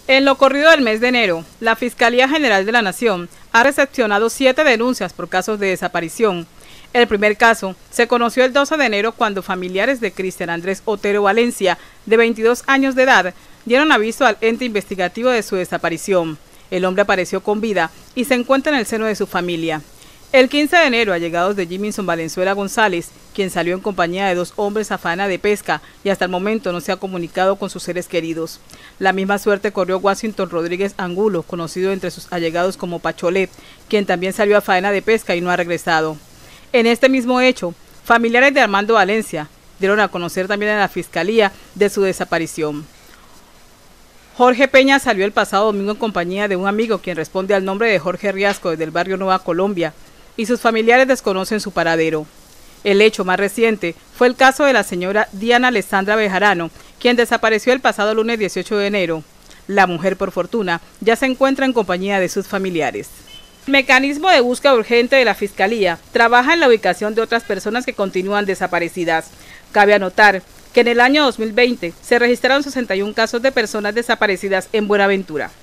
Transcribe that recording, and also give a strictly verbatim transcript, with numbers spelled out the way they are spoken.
En lo corrido del mes de enero, la Fiscalía General de la Nación ha recepcionado siete denuncias por casos de desaparición. El primer caso se conoció el doce de enero cuando familiares de Cristian Andrés Otero Valencia, de veintidós años de edad, dieron aviso al ente investigativo de su desaparición. El hombre apareció con vida y se encuentra en el seno de su familia. El quince de enero, allegados de Jiminson Valenzuela González, quien salió en compañía de dos hombres a faena de pesca y hasta el momento no se ha comunicado con sus seres queridos. La misma suerte corrió Washington Rodríguez Angulo, conocido entre sus allegados como Pacholet, quien también salió a faena de pesca y no ha regresado. En este mismo hecho, familiares de Armando Valencia dieron a conocer también a la Fiscalía de su desaparición. Jorge Peña salió el pasado domingo en compañía de un amigo quien responde al nombre de Jorge Riasco desde el barrio Nueva Colombia, y sus familiares desconocen su paradero. El hecho más reciente fue el caso de la señora Diana Alessandra Bejarano, quien desapareció el pasado lunes dieciocho de enero. La mujer, por fortuna, ya se encuentra en compañía de sus familiares. El mecanismo de búsqueda urgente de la Fiscalía trabaja en la ubicación de otras personas que continúan desaparecidas. Cabe anotar que en el año dos mil veinte se registraron sesenta y un casos de personas desaparecidas en Buenaventura.